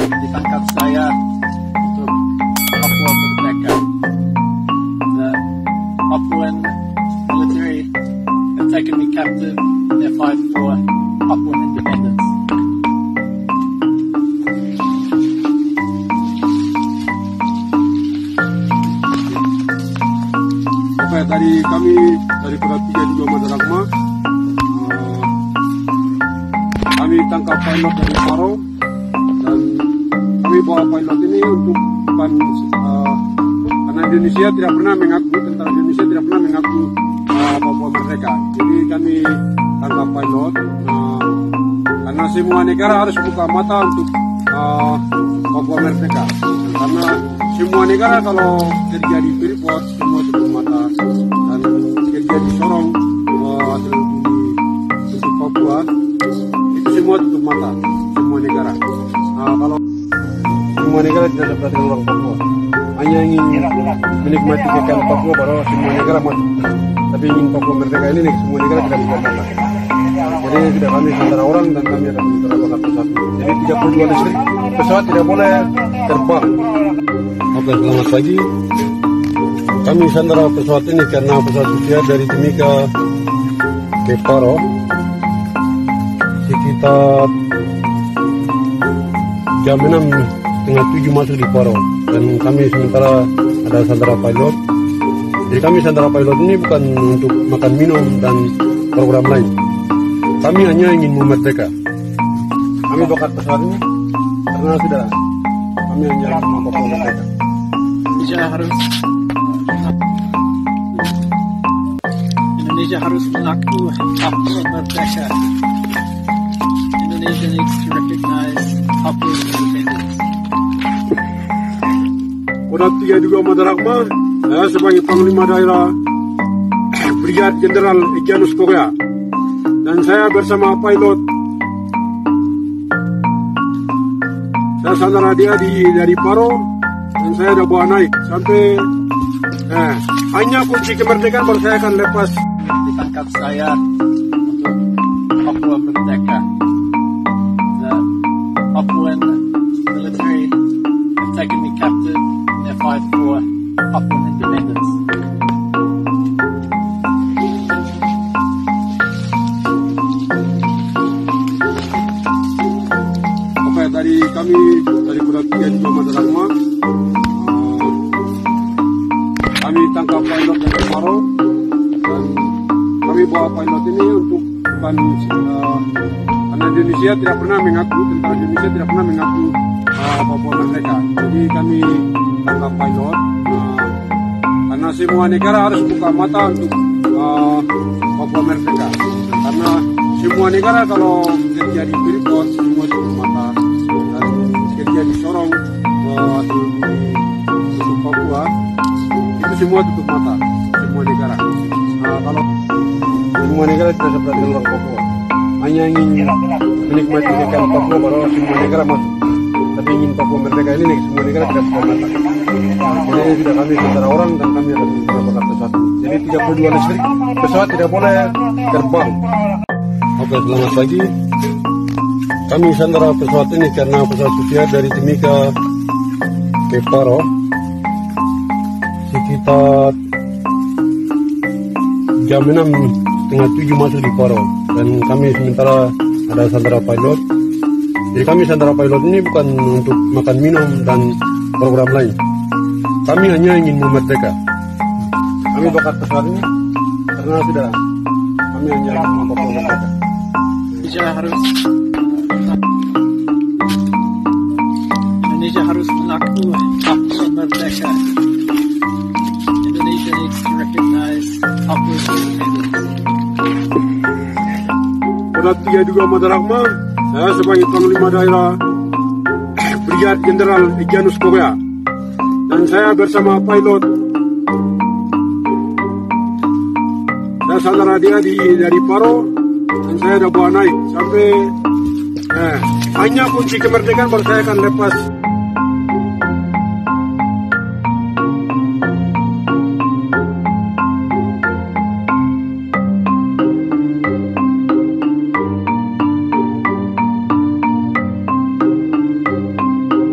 ditangkap saya untuk Papua Merdeka. The Papuan military have taken me captive in their fight for Papuan independence. Oke, tadi kami dari Kodat 3 juga Madaragma, kami tangkap pilot dari Paro, dan kami bawa pilot ini untuk karena Indonesia tidak pernah mengaku, tentara Indonesia tidak pernah mengaku Papua Merdeka. Jadi kami tangkap pilot karena semua negara harus buka mata untuk Papua Merdeka. Karena semua negara kalau terjadi Freeport semua tutup mata, dan terjadi Sorong untuk Papua itu semua tutup mata, semua negara. Kalau semua negara tidak dapat orang Papua, hanya ingin menikmati kekayaan Papua, baru semua negara mati. Tapi ingin Papua Merdeka ini semua negara tidak buka mata. Jadi tidak, kami antara orang dan kami akan menerapkan pesawat. Jadi 32 listrik pesawat tidak boleh terbang. Oke, selamat pagi. Kami sandera pesawat ini karena pesawat susia dari Timika ke Paro sekitar jam 6:30 masuk di Paro, dan kami sementara ada sandera pilot. Jadi kami sandera pilot ini bukan untuk makan minum dan program lain. Kami hanya ingin memerdeka. Kami bakar pesawat ini karena sudah kami hanya ingin memerdeka. Indonesia harus mengaku Papua Merdeka. Indonesia needs to recognize Papua's independence. Kodat 3 juga Madaragma, saya sebagai Panglima Daerah Brigade Jenderal Egyanus Korea, dan saya bersama pilot. Saya sandera dia dari Paro, dan saya udah bawa naik sampai hanya kunci kemerdekaan baru saya akan lepas. Ditangkap saya untuk Papua Merdeka. The Papuan military have taken me captive in their fight for Papuan independence. Oke, tadi kami dari Kodat 3 juga Madaragma, kami tangkap pilot dari Paro, dan kami bawa pilot ini untuk karena Indonesia tidak pernah mengaku, tentara Indonesia tidak pernah mengaku Papua Merdeka. Jadi kami tangkap pilot karena semua negara harus buka mata untuk Papua Merdeka. Karena semua negara kalau terjadi Freeport semua tutup mata, dan terjadi Sorong untuk Papua itu semua tutup mata, semua negara. Kalau semua negara tidak dapat orang Papua, hanya ingin menikmati kekayaan Papua, baru semua negara masuk. Tapi ingin Papua Merdeka ini semua negara tidak buka mata. Jadi sudah, kami antara orang dan kami akan menerapkan pesawat. Jadi 32 listrik pesawat tidak boleh terbang. Oke, selamat pagi. Kami sandera pesawat ini karena pesawat susia dari Timika ke Paro sekitar jam 6:30 masuk di Paro, dan kami sementara ada sandera pilot. Jadi kami sandera pilot ini bukan untuk makan minum dan program lain. Kami hanya ingin memerdeka. Kami bakar pesawat ini karena sudah kami hanya ingin memerdeka. Indonesia harus mengaku Papua Merdeka. Indonesia needs to recognize Papua's independence. Kodat 3 juga Madaragma, saya sebagai Panglima Daerah Brigade Jenderal Egyanus Korea, dan saya bersama pilot. Saya sandera dia dari Paro, dan saya udah bawa naik sampai hanya kunci kemerdekaan baru saya akan lepas.